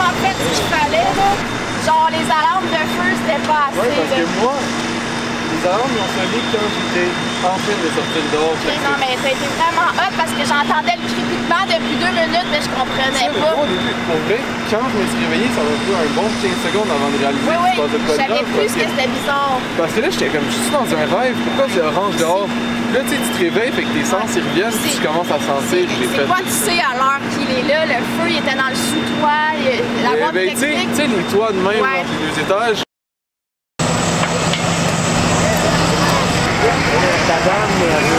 vraiment fait ce qu'il fallait, là. Genre, les alarmes de feu, c'était pas assez. Ouais, parce que là. moi, les alarmes, ils ont sonné quand j'étais en train de sortir dehors. Ok, non, mais t'as été vraiment hot parce que j'entendais le crépitement depuis 2 minutes, mais je comprenais pas. Au début, pour vrai, quand je me suis réveillé, ça m'a pris un bon 15 secondes avant de réaliser Oui, que oui, je passais pas je de savais là, plus que c'était bizarre. Parce que là, j'étais comme, je suis dans un rêve, pourquoi c'est orange dehors? Là, tu sais, tu te réveilles, fait que tes sens ils reviennent, puis tu commences à sentir. C'est quoi, tu sais, à l'heure qu'il est là, le feu, il était dans le sous-toit, la boîte ben, tu électrique. sais, les toits de même, Ouais. entre les 2 étages. Ta dame,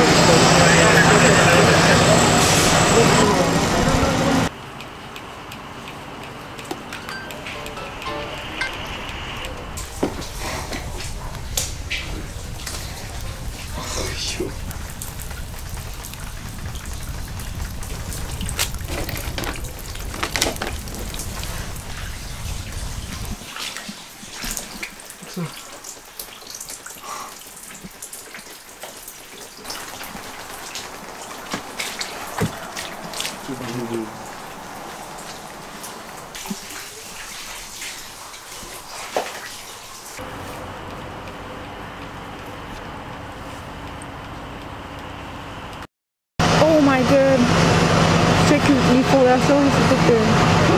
Oh my god! Check les fondations, c'est tout que.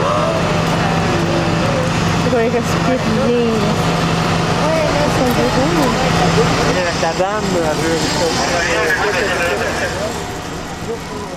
Ça doit respirer bien. Ouais, là, c'est un peu ta dame, elle veut.